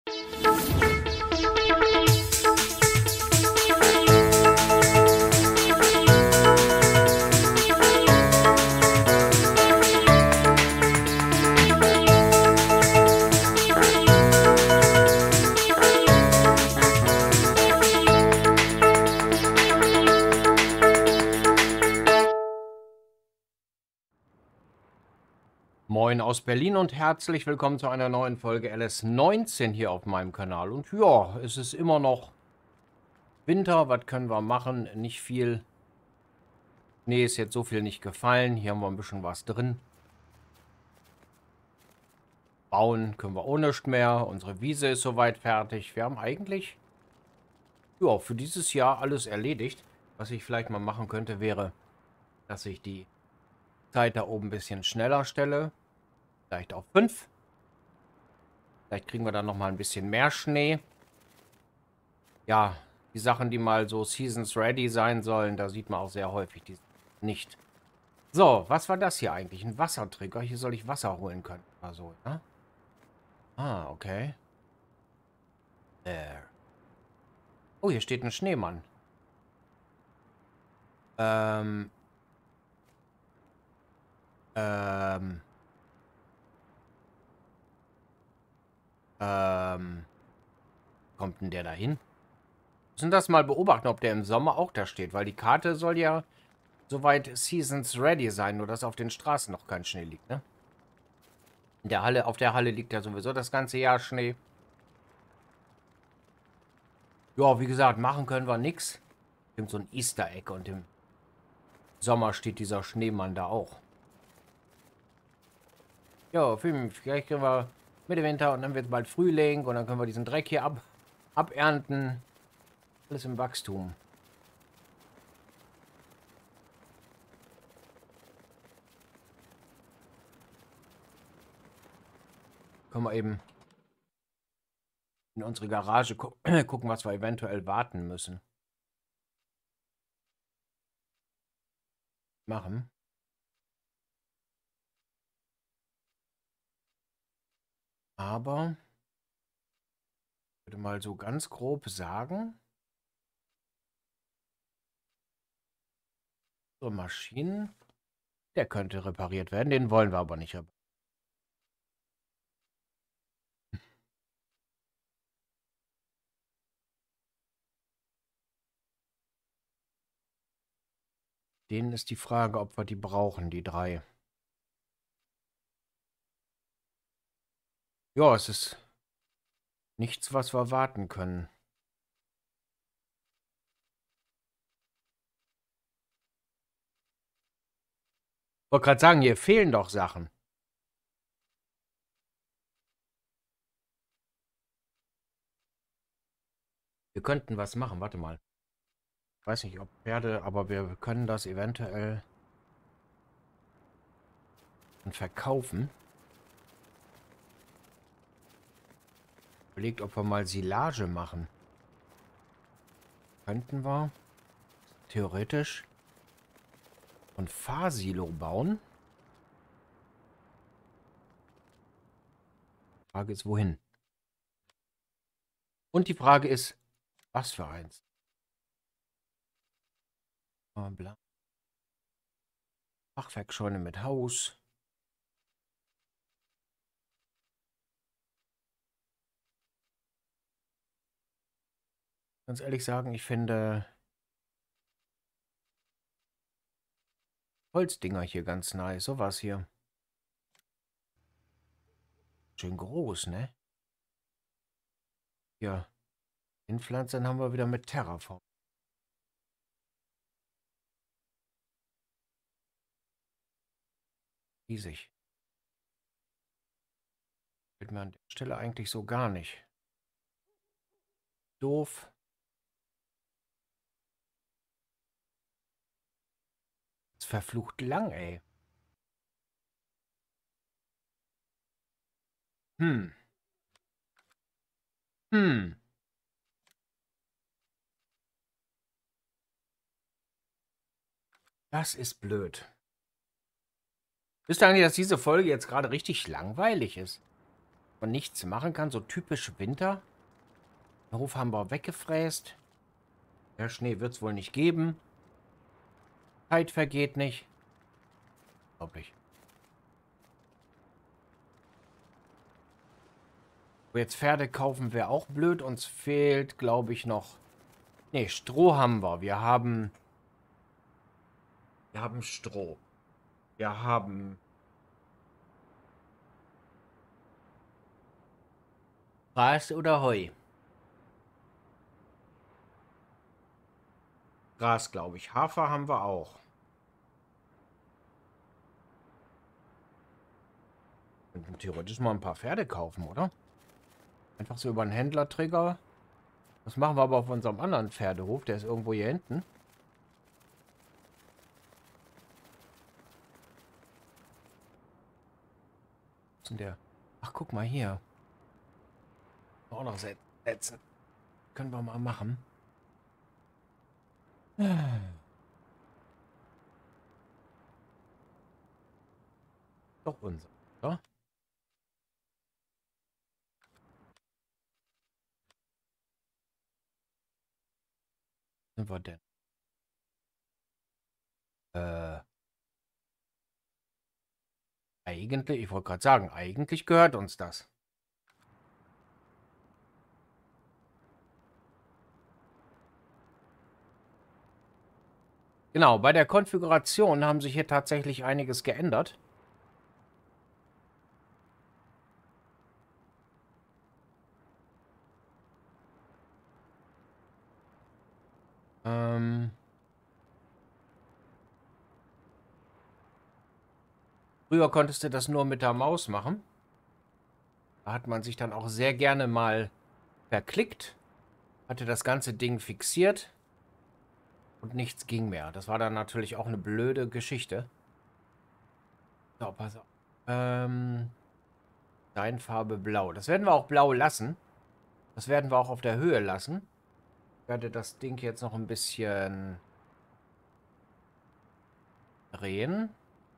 Moin aus Berlin und herzlich willkommen zu einer neuen Folge LS19 hier auf meinem Kanal. Und ja, es ist immer noch Winter, was können wir machen? Nicht viel. Nee, ist jetzt so viel nicht gefallen. Hier haben wir ein bisschen was drin. Bauen können wir ohne nichts mehr. Unsere Wiese ist soweit fertig. Wir haben eigentlich, ja, für dieses Jahr alles erledigt. Was ich vielleicht mal machen könnte, wäre, dass ich die Zeit da oben ein bisschen schneller stelle. Vielleicht auf 5. Vielleicht kriegen wir dann noch mal ein bisschen mehr Schnee. Ja, die Sachen, die mal so Seasons Ready sein sollen, da sieht man auch sehr häufig die nicht. So, was war das hier eigentlich? Ein Wasserträger? Hier soll ich Wasser holen können. Oder so, ne? Ah, okay. Oh, hier steht ein Schneemann. Ähm. Ähm. Kommt denn der da hin? Müssen das mal beobachten, ob der im Sommer auch da steht, weil die Karte soll ja soweit Seasons Ready sein, nur dass auf den Straßen noch kein Schnee liegt, ne? In der Halle, auf der Halle liegt ja sowieso das ganze Jahr Schnee. Ja, wie gesagt, machen können wir nichts. Gibt so ein Easter Egg und im Sommer steht dieser Schneemann da auch. Ja, vielleicht kriegen wir Mitte Winter und dann wird es bald Frühling und dann können wir diesen Dreck hier abernten. Alles im Wachstum. Können wir eben in unsere Garage gucken, was wir eventuell warten müssen. Machen. Aber ich würde mal so ganz grob sagen, so Maschinen, der könnte repariert werden. Den wollen wir aber nicht reparieren. Denen ist die Frage, ob wir die brauchen, die 3. Ja, es ist nichts, was wir warten können. Ich wollte gerade sagen, hier fehlen doch Sachen. Wir könnten was machen, warte mal. Ich weiß nicht, ob Pferde, aber wir können das eventuell verkaufen. Überlegt, ob wir mal Silage machen. Könnten wir theoretisch ein Fahrsilo bauen. Die Frage ist, wohin? Und die Frage ist, was für eins? Bla. Fachwerkscheune mit Haus. Ganz ehrlich sagen, ich finde Holzdinger hier ganz nice. Sowas hier. Schön groß, ne? Ja. Inpflanzen haben wir wieder mit Terraform. Riesig. Fällt mir an der Stelle eigentlich so gar nicht. Doof. Ist verflucht lang, ey. Hm. Hm. Das ist blöd. Wisst ihr eigentlich, dass diese Folge jetzt gerade richtig langweilig ist? man nichts machen kann. So typisch Winter. Den Hof haben wir weggefräst. Ja, Schnee wird es wohl nicht geben. Zeit vergeht nicht. Unglaublich. Jetzt Pferde kaufen wäre auch blöd. Uns fehlt, glaube ich, noch... Ne, Stroh haben wir. Wir haben Stroh. Wir haben Gras oder Heu. Gras, glaube ich. Hafer haben wir auch. Wir könnten theoretisch mal ein paar Pferde kaufen, oder? Einfach so über einen Händlertrigger. Das machen wir aber auf unserem anderen Pferdehof. Der ist irgendwo hier hinten. Was ist denn der? Ach, guck mal hier. Auch noch setzen. Können wir mal machen. Doch unser, oder? Wo sind wir denn? Eigentlich, ich wollte gerade sagen, eigentlich gehört uns das. Genau, bei der Konfiguration haben sich hier tatsächlich einiges geändert. Früher konntest du das nur mit der Maus machen. Da hat man sich dann auch sehr gerne mal verklickt, hatte das ganze Ding fixiert und nichts ging mehr. Das war dann natürlich auch eine blöde Geschichte. So, pass auf. Steinfarbe blau. Das werden wir auch blau lassen. Das werden wir auch auf der Höhe lassen. Ich werde das Ding jetzt noch ein bisschen drehen.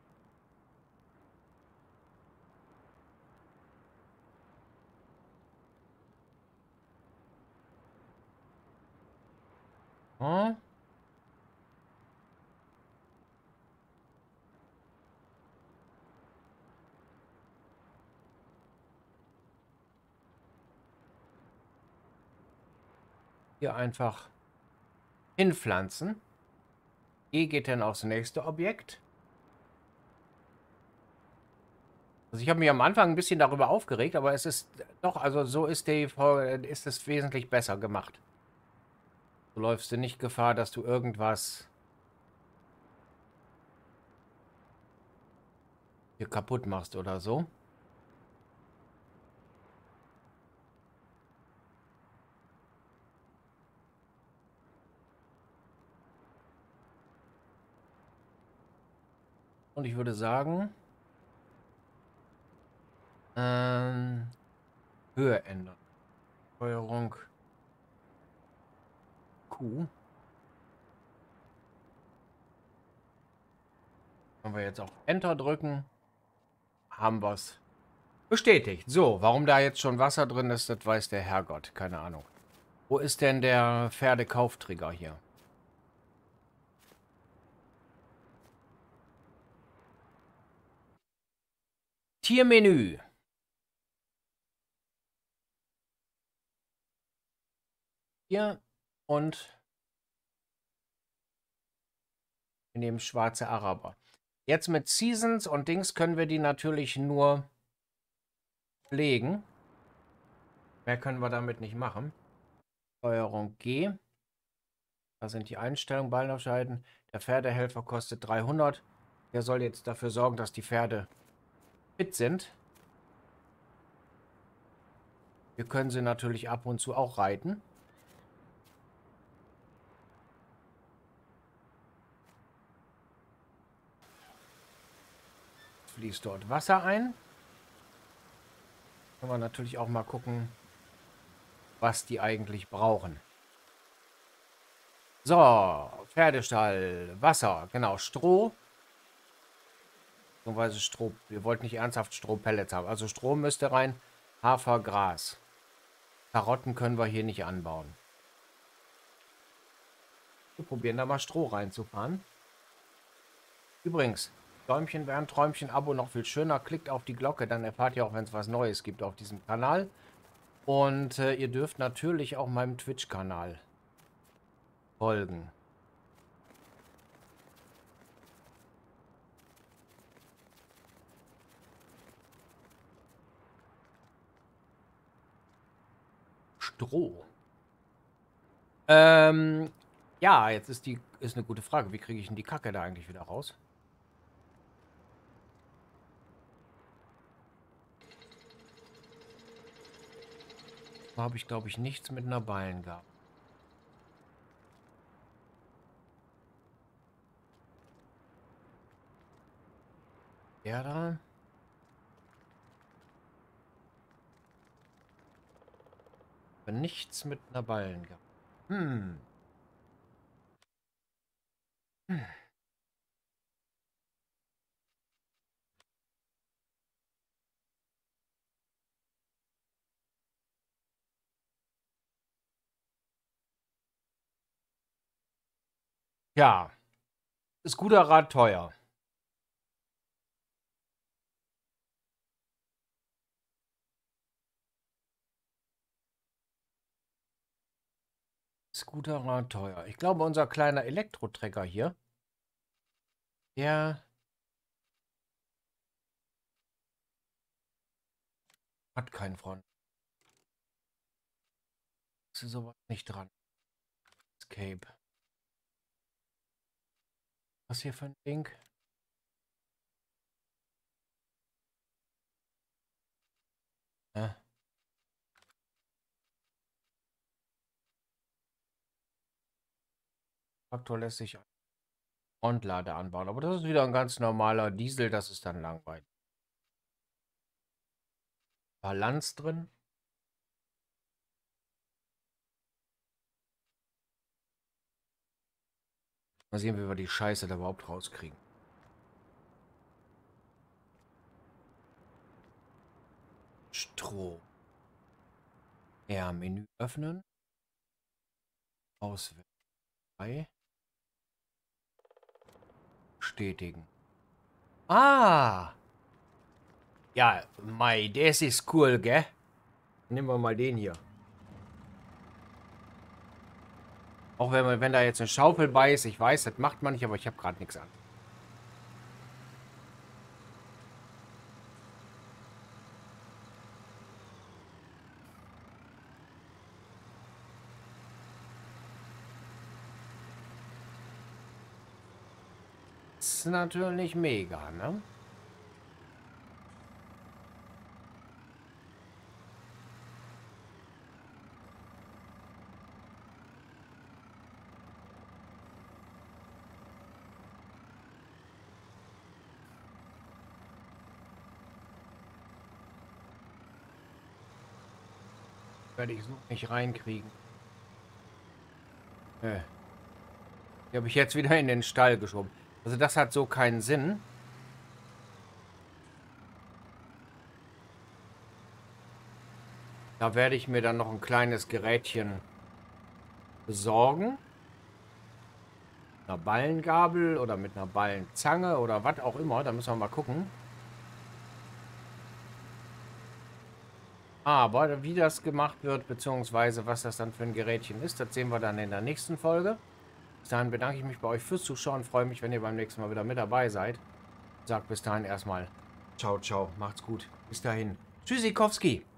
Hm. Hier einfach hinpflanzen. E geht dann aufs nächste Objekt. Also ich habe mich am Anfang ein bisschen darüber aufgeregt, aber es ist doch, also so ist ist es wesentlich besser gemacht. Du läufst du nicht Gefahr, dass du irgendwas hier kaputt machst oder so. Und ich würde sagen, ähm, Höhe ändern. Steuerung Q. Wenn wir jetzt auf Enter drücken, haben wir es bestätigt. So, warum da jetzt schon Wasser drin ist, das weiß der Herrgott. Keine Ahnung. Wo ist denn der Pferdekauftrigger hier? Tiermenü. Hier und wir nehmen schwarze Araber. Jetzt mit Seasons und Dings können wir die natürlich nur pflegen. Mehr können wir damit nicht machen. Steuerung G. Da sind die Einstellungen, Ballen aufschalten. Der Pferdehelfer kostet 300. Der soll jetzt dafür sorgen, dass die Pferde fit sind. Wir können sie natürlich ab und zu auch reiten. Fließt dort Wasser ein. Können wir natürlich auch mal gucken, was die eigentlich brauchen. So, Pferdestall, Wasser, genau, Stroh. Beziehungsweise Stroh. Wir wollten nicht ernsthaft Strohpellets haben. Also Strom müsste rein. Hafergras. Karotten können wir hier nicht anbauen. Wir probieren da mal Stroh reinzufahren. Übrigens, Däumchen wäre ein Träumchen, Abo noch viel schöner. Klickt auf die Glocke, dann erfahrt ihr auch, wenn es was Neues gibt auf diesem Kanal. Und ihr dürft natürlich auch meinem Twitch-Kanal folgen. Stroh. Ja, jetzt ist eine gute Frage. Wie kriege ich denn die Kacke da eigentlich wieder raus? Da habe ich, glaube ich, nichts mit einer Ballengabel. Der da? Aber nichts mit einer Ballengabel. Hm. Ja, ist guter Rat teuer. Ist guter Rat teuer. Ich glaube, unser kleiner Elektrotrecker hier, der hat keinen Front. Ist sowas nicht dran. Escape. Was hier für ein Ding? Ja. Traktor lässt sich Frontlader anbauen. Aber das ist wieder ein ganz normaler Diesel. Das ist dann langweilig. Balance drin. Mal sehen, wie wir die Scheiße da überhaupt rauskriegen. Stroh. Ja, Menü öffnen. Auswählen. Bestätigen. Ah! Ja, mei, das ist cool, gell? Nehmen wir mal den hier. Auch wenn da jetzt eine Schaufel bei ist, ich weiß, das macht man nicht, aber ich habe gerade nichts an. Das ist natürlich mega, ne? Werde ich so nicht reinkriegen. Die habe ich jetzt wieder in den Stall geschoben. Also das hat so keinen Sinn. Da werde ich mir dann noch ein kleines Gerätchen besorgen. Mit einer Ballengabel oder mit einer Ballenzange oder was auch immer. Da müssen wir mal gucken. Aber wie das gemacht wird, beziehungsweise was das dann für ein Gerätchen ist, das sehen wir dann in der nächsten Folge. Bis dahin bedanke ich mich bei euch fürs Zuschauen. Freue mich, wenn ihr beim nächsten Mal wieder mit dabei seid. Sagt bis dahin erstmal ciao, ciao. Macht's gut. Bis dahin. Tschüssikowski.